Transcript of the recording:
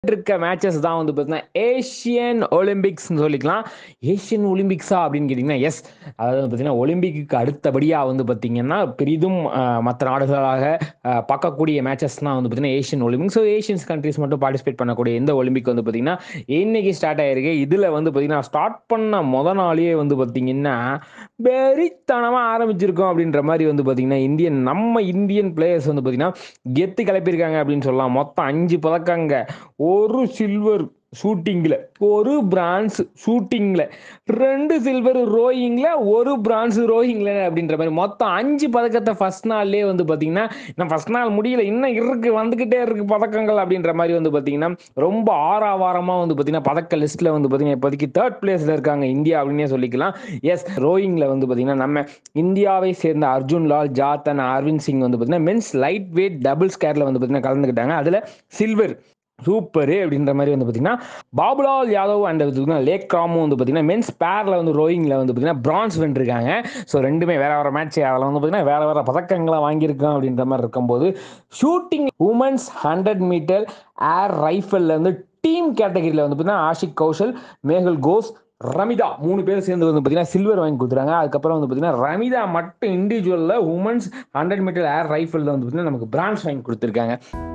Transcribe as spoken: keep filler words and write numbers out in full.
இருக்க மேட்சஸ் தான் வந்து பார்த்தீங்கன்னா ஏஷியன் ஒலிம்பிக்ஸ்னு சொல்லிக்கலாம். ஏஷியன் ஒலிம்பிக்ஸா அப்படின்னு கேட்டிங்கன்னா, எஸ். அதாவது பார்த்தீங்கன்னா, ஒலிம்பிக்கு அடுத்தபடியா வந்து பார்த்தீங்கன்னா, பெரிதும் அ மத்த நாடுகளாக அ பார்க்கக்கூடிய மேட்சஸ் தான் வந்து பார்த்தீங்கன்னா, Asian Olympics. So Asians countries மட்டும் பார்ட்டிசிபேட் பண்ணக்கூடிய இந்த ஒலிம்பிக் வந்து பார்த்தீங்கன்னா, இன்னைக்கு ஸ்டார்ட் ஆயிருக்கு. இதுல வந்து பார்த்தீங்கன்னா, ஸ்டார்ட் பண்ண மொத நாளே வந்து பார்த்தீங்கன்னா, வெறித்தனமா ஆரம்பிச்சிருக்கோம் அப்படின்ற மாரி வந்து பார்த்தீங்கன்னா, இந்தியன் நம்ம இந்தியன் பிளேயர்ஸ் வந்து பார்த்தீங்கன்னா, கெத்து கிளப்பியிருக்காங்க அப்படின்னு சொல்லலாம். மொத்தம் ஐந்து பதக்கங்க. ஒரு சில்வர் ஷூட்டிங்ல, ஒரு பிரான்ஸ் ஷூட்டிங்ல, ரெண்டு சில்வர் ரோயிங்ல, ஒரு பிரான்ஸ் ரோயிங்ல அப்படின்ற மாரி மொத்தம் ஐந்து பதக்கத்த ஃபர்ஸ்ட் நாள்லயே வந்து பார்த்தீங்கன்னா, இன்னும் ஃபர்ஸ்ட் நாள் முடியல. இன்னும் இருக்கு வந்துகிட்டே இருக்கு பதக்கங்கள் அப்படின்ற மாரி வந்து பார்த்தீங்கன்னா, ரொம்ப ஆறாவாரமா வந்து பார்த்தீங்கன்னா, பதக்க லிஸ்ட்ல வந்து பார்த்தீங்கன்னா, இப்போதைக்கு மூன்றாவது பிளேஸ்ல இருக்காங்க இந்தியா அப்படின்னே சொல்லிக்கலாம். எஸ் ரோயிங்ல வந்து பார்த்தீங்கன்னா, நம்ம இந்தியாவை சேர்ந்த அர்ஜுன் லால், ஜாத்தன், அரவிந்த் சிங் வந்து பார்த்தீங்கன்னா, மென்ஸ் லைட் வெயிட் டபுள் ஸ்கேர்ல வந்து பார்த்தீங்கன்னா கலந்துக்கிட்டாங்க. அதுல சில்வர் சூப்பரு அப்படின்ற மாரி வந்து பார்த்தீங்கன்னா, பாபுலால் யாதவ் அண்ட் லேக் ராமும் வந்து பார்த்தீங்கன்னா, மென்ஸ் பேர்ல வந்து ரோயிங்ல வந்து பார்த்தீங்கன்னா, பிரான்ஸ் வென்றிருக்காங்க. ஸோ ரெண்டுமே வேற வேற மேட்ச். அதில வந்து பார்த்தீங்கன்னா, வேற வேற பதக்கங்கள வாங்கியிருக்கோம் அப்படின்ற மாரி இருக்கும்போது, ஷூட்டிங் வுமென்ஸ் நூறு மீட்டர் ஏர் ரைஃபிள்ல வந்து டீம் கேட்டகரியில வந்து பார்த்தீங்கன்னா, ஆஷிக் கௌஷல், மேகுல் கோஸ், ரமிதா மூணு பேர் சேர்ந்து வந்து பார்த்தீங்கன்னா, சில்வர் வாங்கி குடுத்துறாங்க. அதுக்கப்புறம் வந்து பார்த்தீங்கன்னா, ரமிதா மட்டும் இண்டிவிஜுவல்ல வுமென்ஸ் நூறு மீட்டர் ஏர் ரைஃபிள்ல வந்து பார்த்தீங்கன்னா, நமக்கு பிரான்ஸ் வாங்கி குடுத்துருக்காங்க.